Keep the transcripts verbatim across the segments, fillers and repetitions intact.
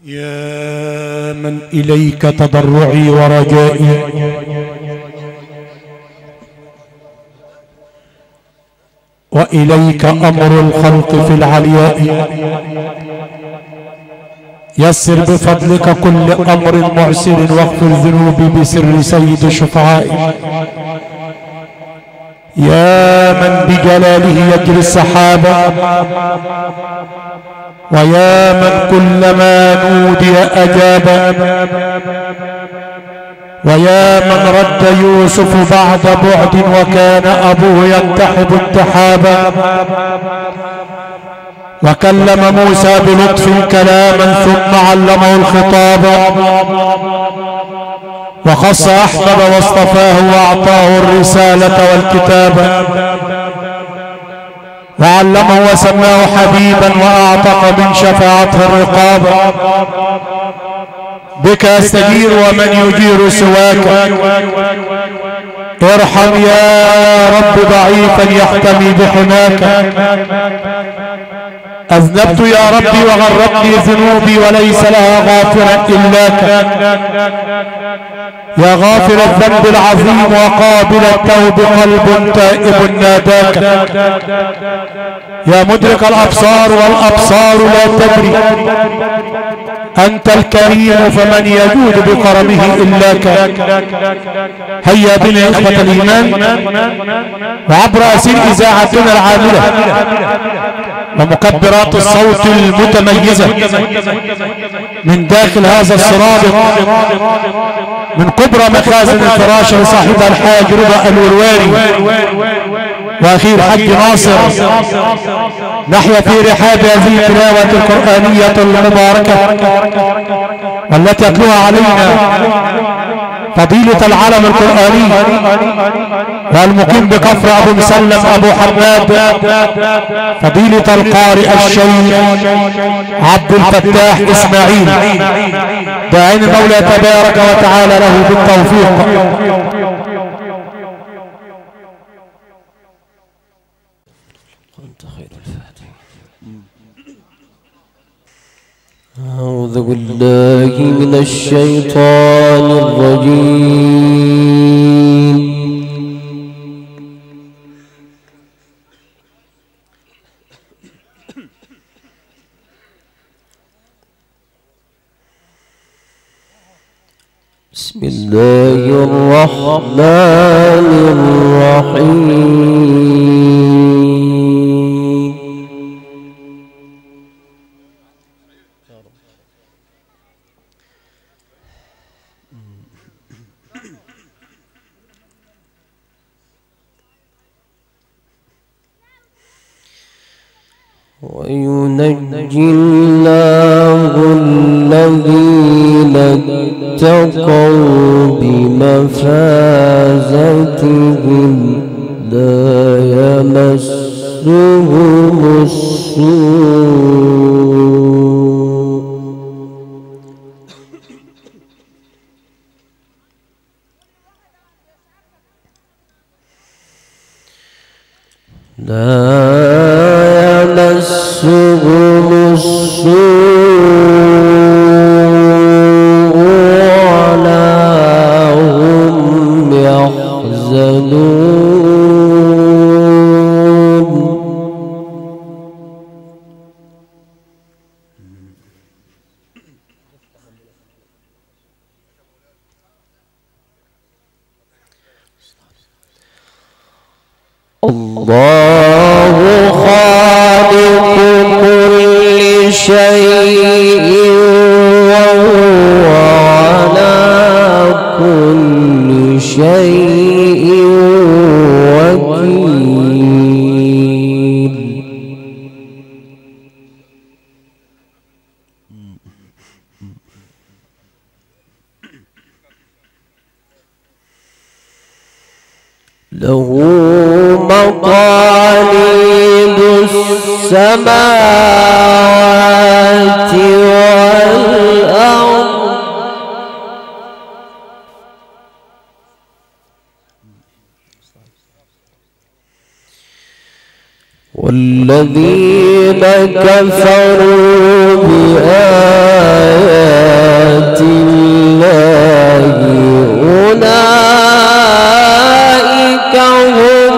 يا من إليك تضرعي ورجائي، وإليك أمر الخلق في العلياء، يسر بفضلك كل أمر معسر واغفر ذنوبي بسر سيد الشفعاء. يا من بجلاله يجري السحابة، ويا من كلما نودي أجاب، ويا من رد يوسف بعد بعد وكان أبوه ينتحب انتحابا، وكلم موسى بلطف كلاما ثم علمه الخطاب، وخص أحمد واصطفاه وأعطاه الرسالة والكتاب، وعلمه وسماه حبيبا وأعتق من شفاعته الرقاب. بك أستجير ومن يجير سواك، ارحم يا رب ضعيفا يحتمي بحماك. أذنبت يا ربي وغرتني ذنوبي وليس لها غافرا إلاك، يا غافر الذنب العظيم وقابل التوب قلب تائب ناداك، يا مدرك الأبصار والأبصار لا تدري، أنت الكريم فمن يجود بكرمه إلاك. هيا بنا إخوة الإيمان وعبر أسير إذاعتنا العاملة ومكبرات الصوت المتميزة من داخل هذا السرابق من كبرى مخازن الفراش لصاحبها الحاج رضا الورواري واخير حج ناصر، نحيا في رحاب هذه التلاوة القرآنية المباركة والتي يتلوها علينا فضيلة العالم القرآني والمقيم بكفر أبو مسلم أبو حماد فضيلة القارئ الشيخ عبد الفتاح إسماعيل، داعين المولى تبارك وتعالى له بالتوفيق. أعوذ بالله من الشيطان الرجيم. بسم الله الرحمن الرحيم. وينجي الله الذين اتقوا بمفازتهم لا يمسهم السوء لا يمسهم السوء ولا هم يحزنون. الله خالق كل شيء وهو على كل شيء وكيل. له مقاليد السماوات والأرض والذين كفروا بآيات الله أولئك هم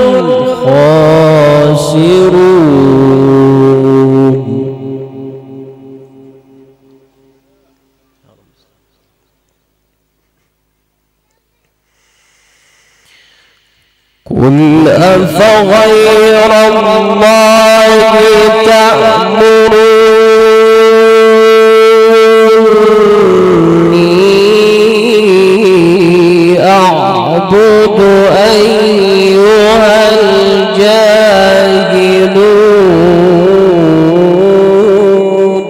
الخاسرون. قل أفغير الله تأمروني أعبد أيها الجاهلون.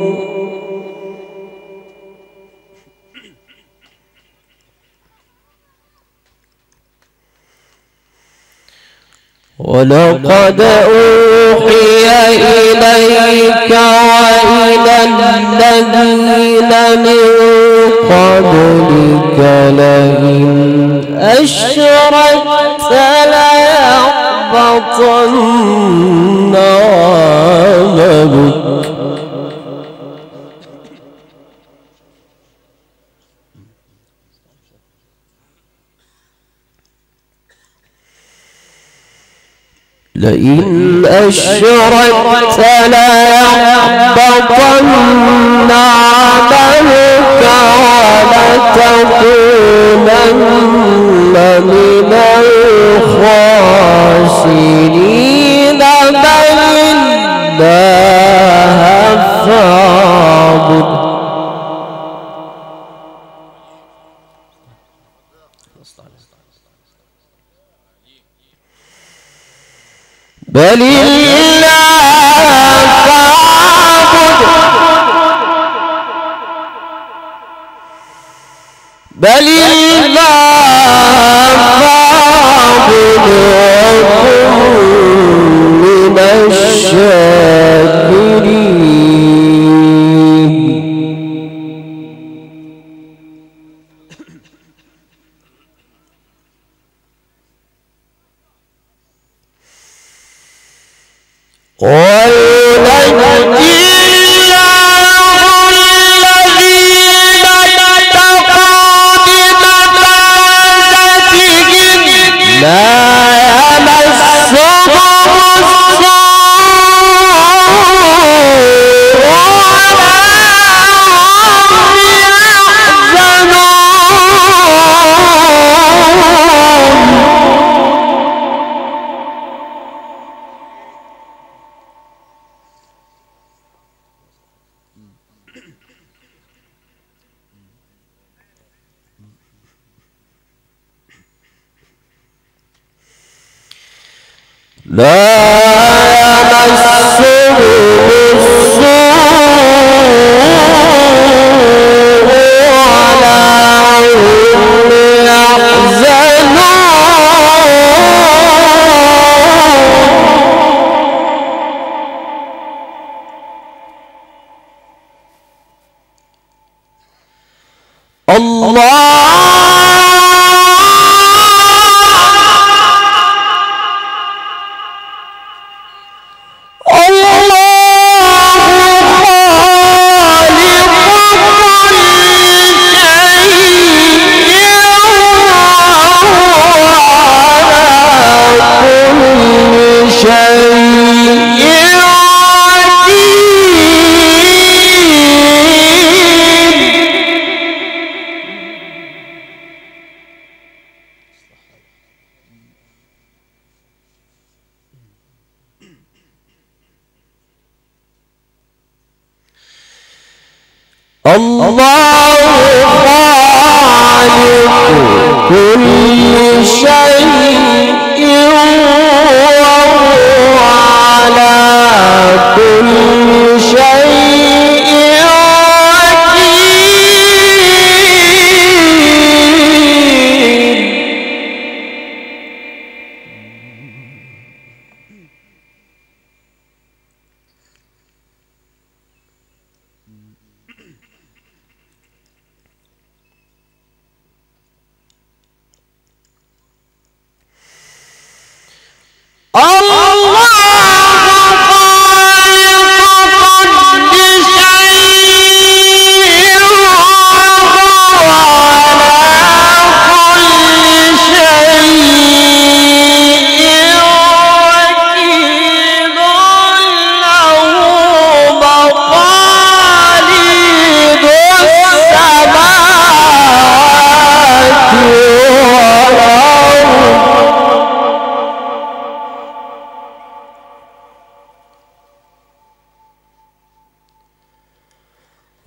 ولقد أوحي إليك وإلى الذين من قبلك لئن أشركت ليحبطن عملك. لئن أشركت ليحبطن عملك ولتكونن من الخاسرين. بل الله فاعبد. بل الله فاعبد. بل الله فاعبد وكن من الشاكرين. وينجي الله الذين اتقوا بمفازتهم لا يمسهم السوء ولا هم لا يمسهم السوء ولا هم يحزنون. الله الله خالق كل شيء وهو على كل شيء وكيل.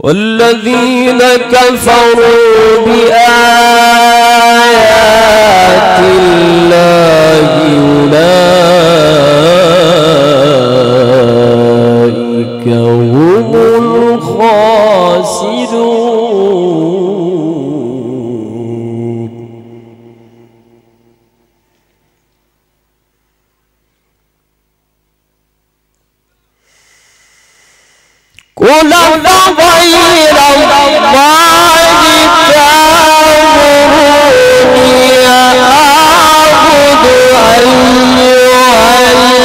والذين كفروا بآيات الله أولئك هم الخاسرون. قل غير الله تأمروني أعبد أيها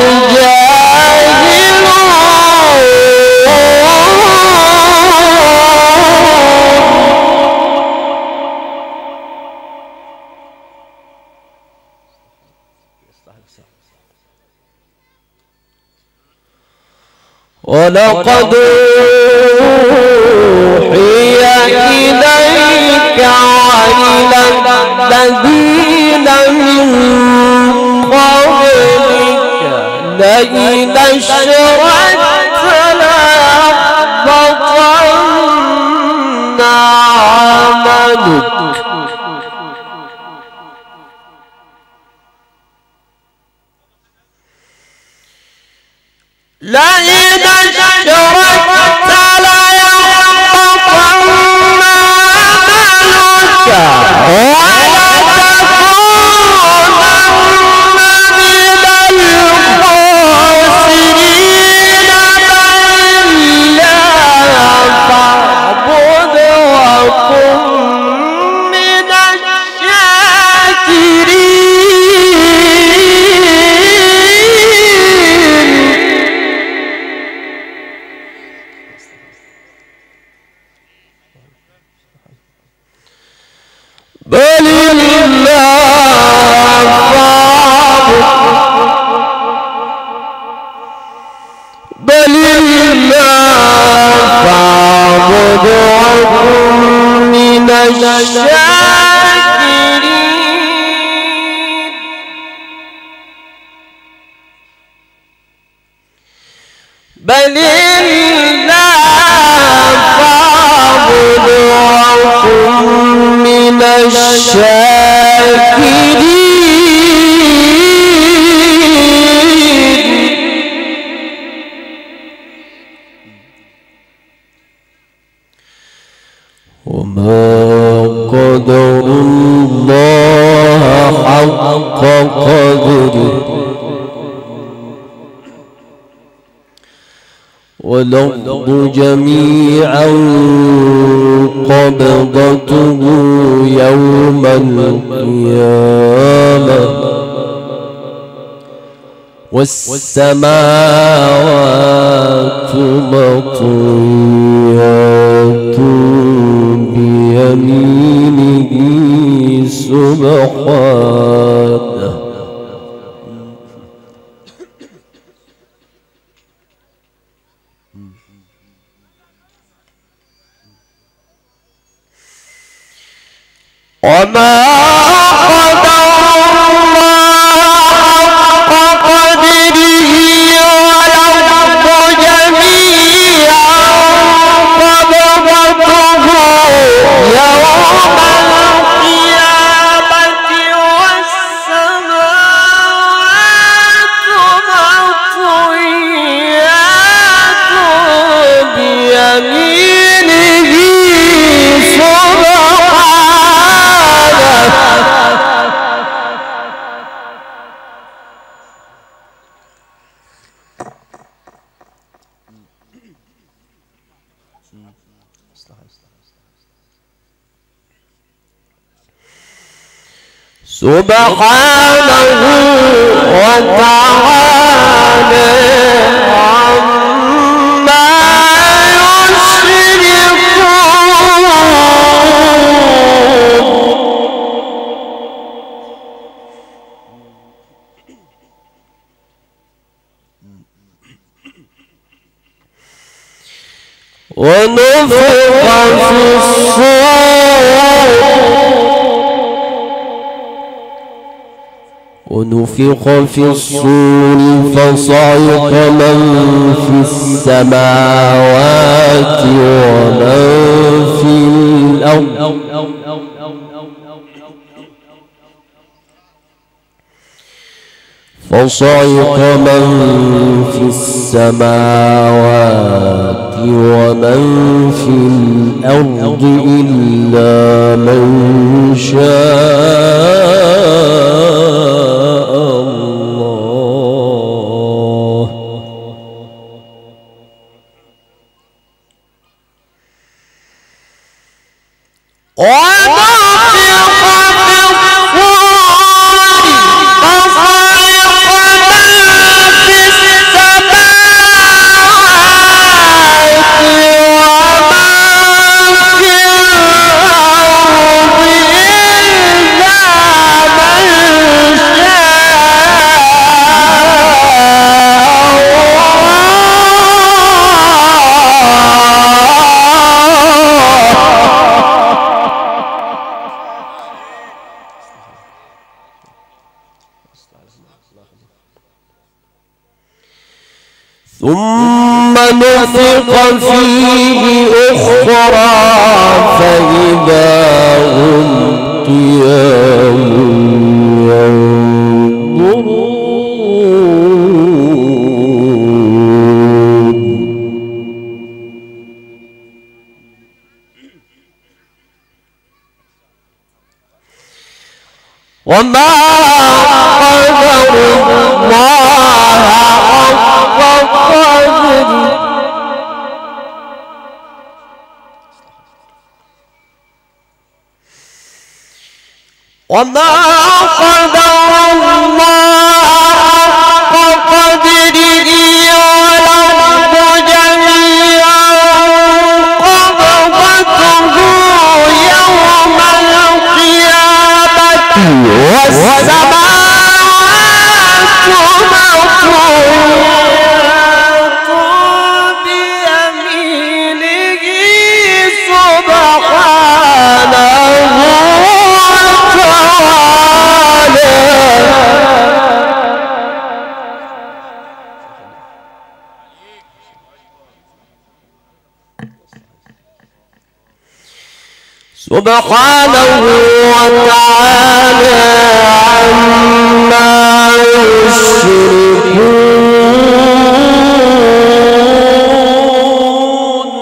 الجاهلون. ولقد أوحي إليك وإلى الذين من قبلك لئن أشركت ليحبطن عملك لئن أشركت ليحبطن عملك ولتكونن من الخاسرين. فإلا فاعبد وكن من الشاكرين. بل الله فاعبد بل الله فاعبد وكن من الشاكرين. بل الله فاعبد وكن من الشاكرين. وما قدر الله حق قدره والأرض جميعا قبضته يوم القيامة والسماوات مطويات بيمينه سبحانه. وما قدر الله حق قدره والأرض جميعا قبضته يوم القيامة والسماوات مطويات بيمينه سبحانه. سبحانه وتعالى عما يشركون. ونفخ في الصور ونفخ في الصور فصعق من في السماوات ومن في الأرض فصعق من في السماوات ومن في الأرض إلا من شاء الله ثم نفخ فيه أخرى فإذا هم قيام ينظرون وما قدر الله وما قدر الله حق قدره والأرض جميعا قبضته يوم القيامة والسماوات مطويات بيمينه سبحانه سبحانه وتعالى عما يشركون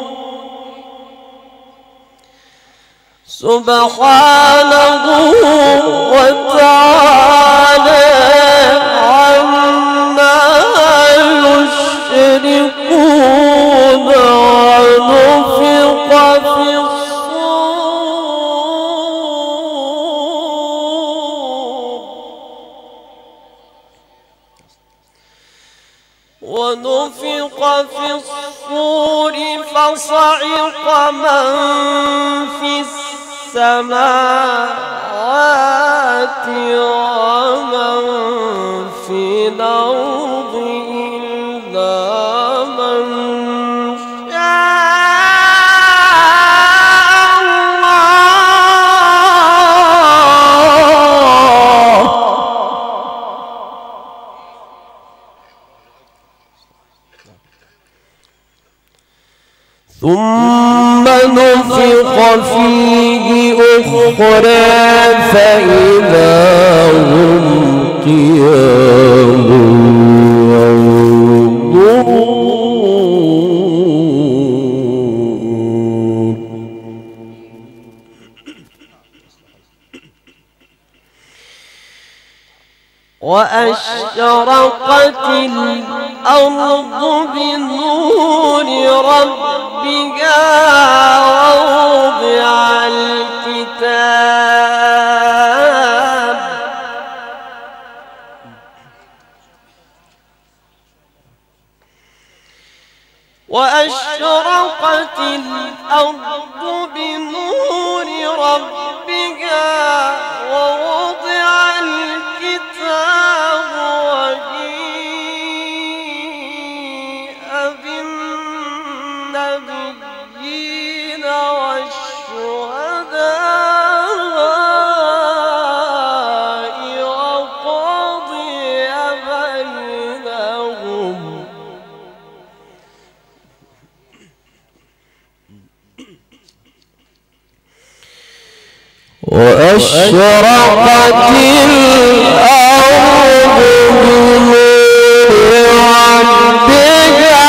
سبحانه وتعالى عما يشركون ونفخ في ونفخ في الصور فصعق من في السماوات ومن في الأرض إلا من شاء الله ثم نفخ فيه أخرى فإذا هم قيام ينظرون وأشرقت الأرض بنور ربها ووضع الكتاب وأشرقت الأرض بنور ربها ووضع الكتاب وجيء بالنبيين والشهداء وقضي بينهم وأشرقت الأرض بنور ربها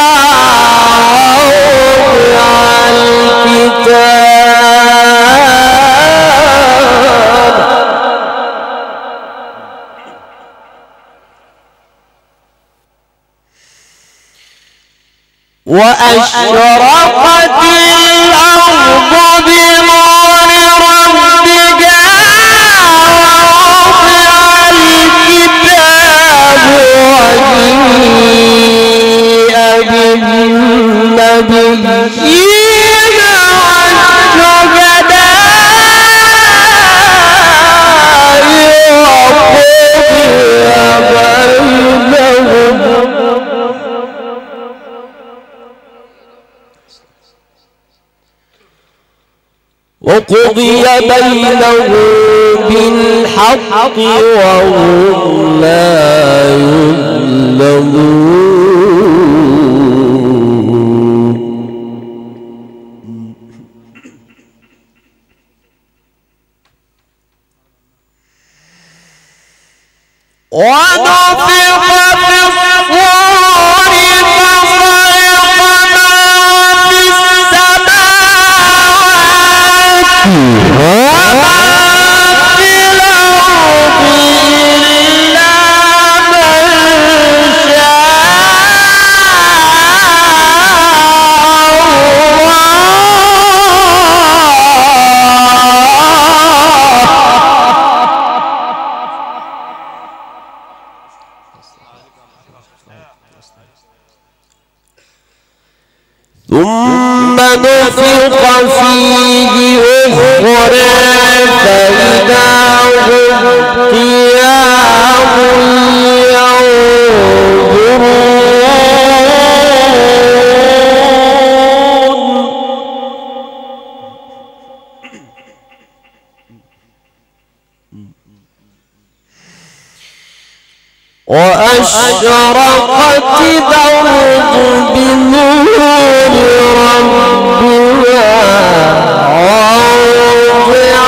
ووضع الكتاب وأشرقت الأرض بنور ربها ووضع الكتاب وجيء بالنبيين والشهداء وقضي بينهم بالحق وهم لا يظلمون ونفخ في الصور فصعق من في السماوات ومن في الأرض إلا من ثم نفخ فيه أخرى فإذا هم قيام ينظرون وأشرقت الأرض بنور ربها ووضع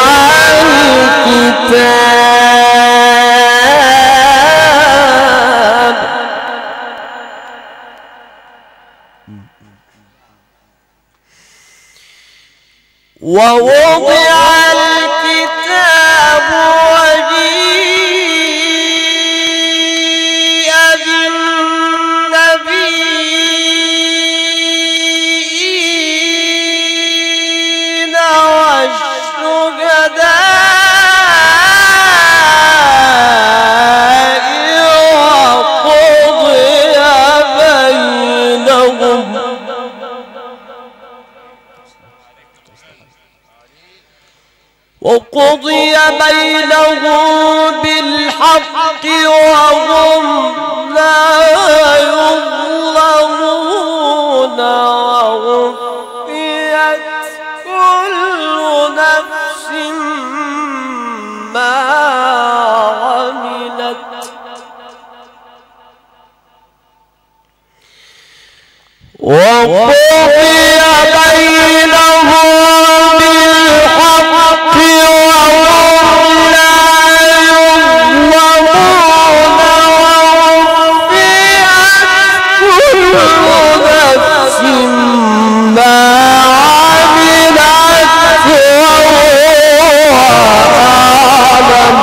الكتاب ووضع الكتاب وجيء بالنبيين والشهداء وقضي بينهم وقضي بينهم بالحق وهم لا يظلمون ووفيت كل نفس ما عملت وقضي بينهم بالحق وهم لا يظلمون ووفيت كل نفس ما عملت وهو أعلم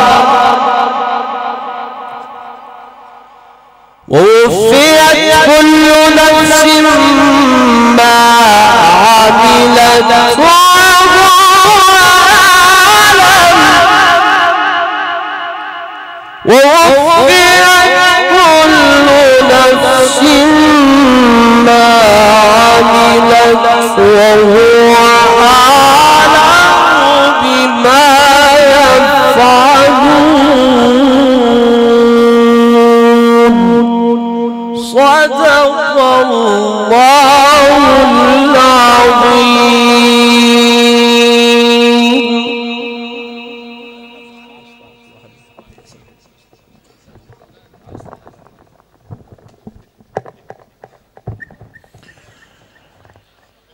ووفيت كل نفس ما عملت وهو أعلم ووفيت كل نفس ما عملت وهو أعلم بما يفعلون صدق الله العظيم.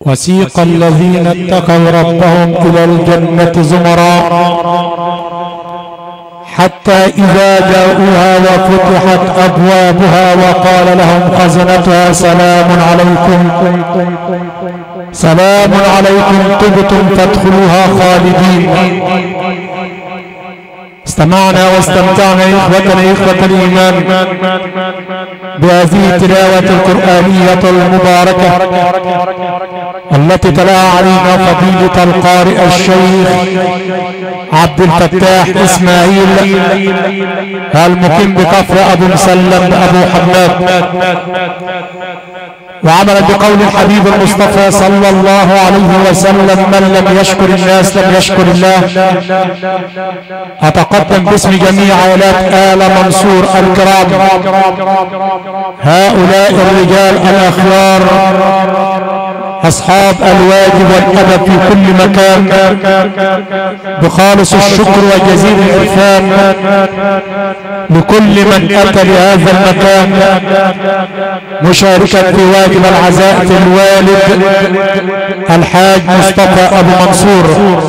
وسيق الذين اتقوا ربهم إلى الجنة زمرا حتى إذا جاءوها وفتحت أبوابها وقال لهم خزنتها سلام عليكم سلام عليكم طبتم فادخلوها خالدين. استمعنا واستمتعنا إخوتنا إخوة الإيمان بهذه التلاوة القرآنية المباركة التي تلاها علينا فضيلة القارئ الشيخ عبد الفتاح إسماعيل المقيم بكفر أبو مسلم أبو حماد، وعملا بقول الحبيب المصطفى صلى الله عليه وسلم: من لم يشكر الناس لم يشكر الله. أتقدم باسم جميع عائلات آل منصور الكرام، هؤلاء الرجال الأخيار أصحاب الواجب والأدب في كل مكان، بخالص الشكر وجزيل الإحسان لكل من أتى لهذا المكان مشاركا في واجب العزاء في الوالد الحاج مصطفى أبو منصور،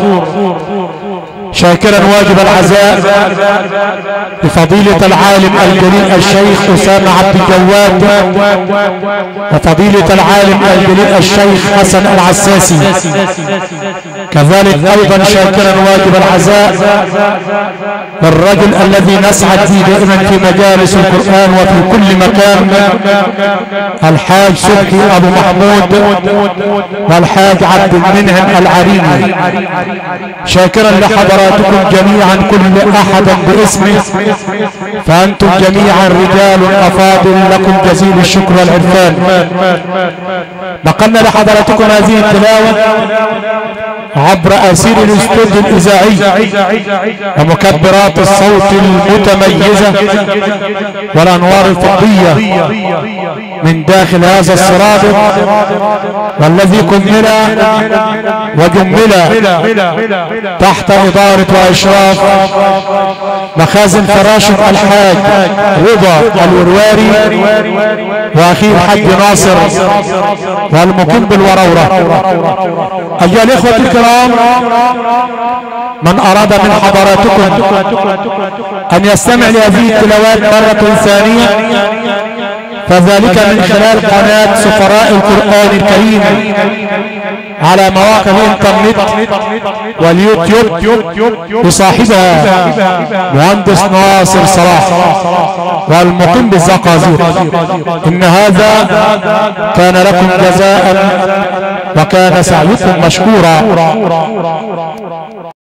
شاكرا واجب العزاء لفضيلة العالم الجليل الشيخ أسامة عبد الجواد، وفضيلة العالم الجليل الشيخ حسن العساسي، كذلك أيضا شاكرا واجب العزاء للرجل الذي نسعد به دائما في مجالس القرآن وفي كل مكان، الحاج صبحي أبو محمود والحاج عبد المنعم العريني، شاكرا لحضراتكم جميعا كل أحد باسمه، فأنتم جميعا رجال أفاضل، لكم جزيل الشكر والعرفان. نقلنا لحضراتكم هذه التلاوة عبر أسير الاستوديو الإذاعي ومكبرات الصوت المتميزة والأنوار الفضية من داخل هذا السرادق، والذي كمل وجمل تحت إدارة وإشراف مخازن فراشة الحاج رضا الورواري وأخيه الحاج ناصر والمقيم بالورورة. أيها الإخوة الكرام، من أراد من حضراتكم أن يستمع لهذه التلاوات مرة ثانية فذلك من خلال قناة سفراء القرآن الكريم على مواقع الانترنت واليوتيوب لصاحبها مهندس ناصر صلاح والمقيم بالزقازيق. إن هذا كان لكم جزاء وكان سعيكم مشكورا.